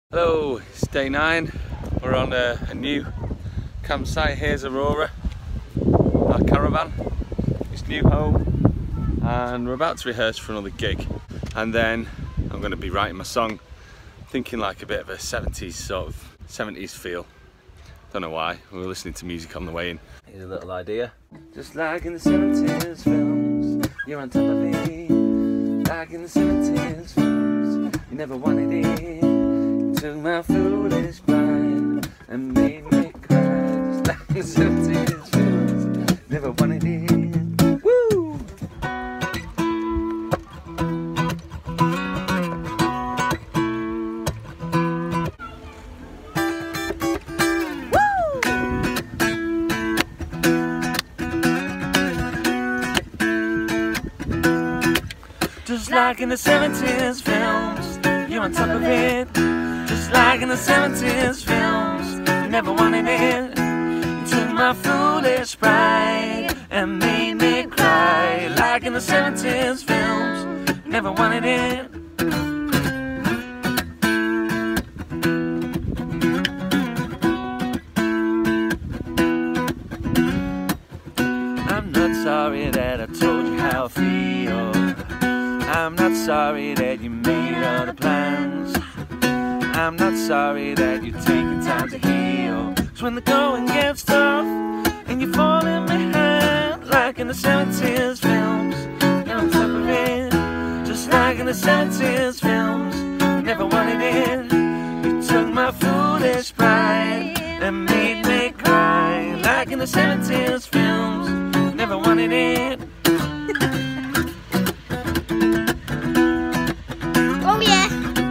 Hello, it's day 9. We're on a new campsite. Here's Aurora, our caravan, its new home, and we're about to rehearse for another gig. And then I'm going to be writing my song, thinking like a bit of a 70s feel. Don't know why, we were listening to music on the way in. Here's a little idea. Just like in the 70s films, you're on top of it. Like in the 70s films, you never wanted it. Took my foolish pride and made me cry. Just like the 70s films, never wanted it. Woo! Just like in the 70s films, you're on top of it. Just like in the 70s films, you never wanted it. You took my foolish pride and made me cry. Like in the 70s films, you never wanted it. I'm not sorry that I told you how I feel. I'm not sorry that you made all the plans. I'm not sorry that you're taking time to heal. 'Cause when the going gets tough and you're falling behind, like in the 70s films, you're on top of it. Just like in the 70s films, you never wanted it. You took my foolish pride and made me cry. Like in the 70s films, you never wanted it. Oh yeah.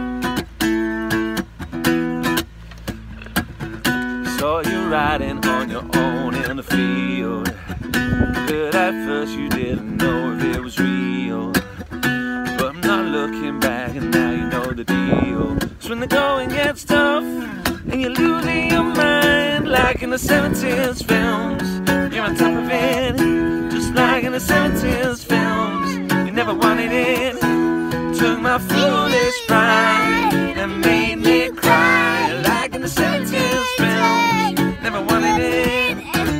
Saw you riding on your own in the field. But at first you didn't know if it was real. But I'm not looking back and now you know the deal. 'Cause when the going gets tough and you're losing your mind, like in the 70s films, you're on top of it. Just like in the 70s films, you never wanted it. Took my foolish pride and made me cry. Like in the 70s films, never wanted it.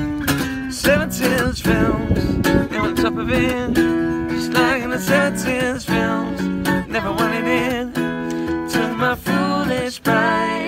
70s films, you're on top of it. Just like in the 70s films, never wanted it. Took my foolish pride